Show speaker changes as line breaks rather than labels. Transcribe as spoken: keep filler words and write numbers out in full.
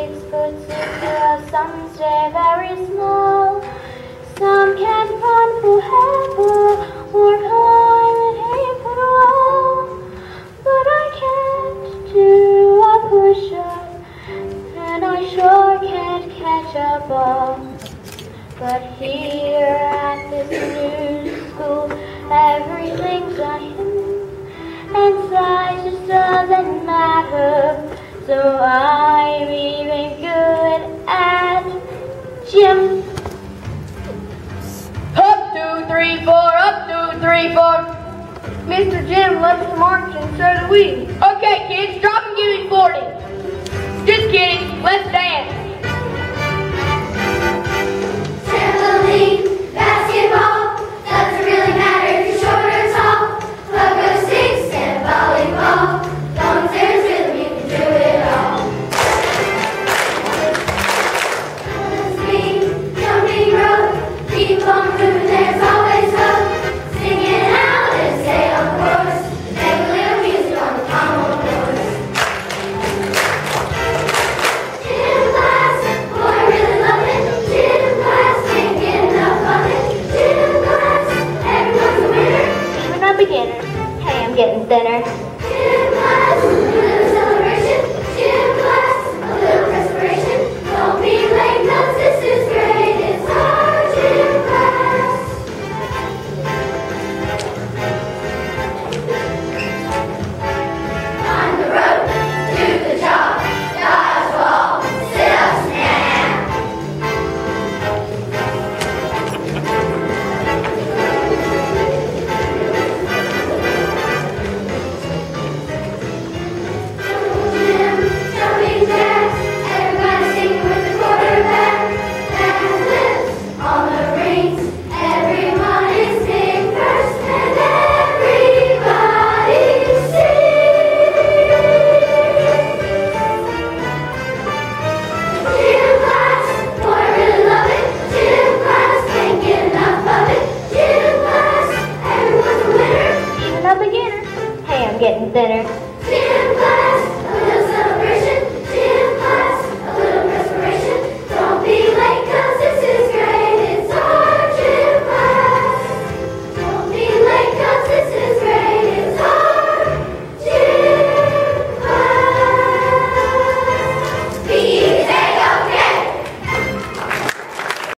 six foot six, some stay very small. Some can't run for help or climb an eight-foot wall. But I can't do a push-up, and I sure can't catch a ball. But here at this new school, everything's a him, and size just doesn't matter. So I'm even good at gym.
Up, two, three, four, up, two, three, four.
Mister Jim loves to march, and so do we.
Okay, kids, drop and give me forty. Just kidding, let's dance.
Trampoline, basketball, doesn't really matter if you're short or tall. Pogo sticks and volleyball, long as there's rhythm, you can do it all. Swing, jumping rope, keep on moving, there's always hope. Sing it out and stay on course, make a little music on the pommel horse. Gym class, boy, I really love it. Gym class, can't get enough of it. Gym class, everyone's a winner.
Even a beginner, hey, I'm getting thinner.
Gym class, a little celebration. Gym class, a little respiration. Don't be late, cause this is great. It's our gym class. On the road, do the job. Dodgeball, sit-ups now. Gym, jumping jacks, everybody singing with the quarterback. Backflips on the rings, everyone is sing first, and everybody sings. Gym class, boy, I really love it. Gym class, can't get enough of it. Gym class, everyone's a winner.
Even a beginner, hey, I'm getting thinner.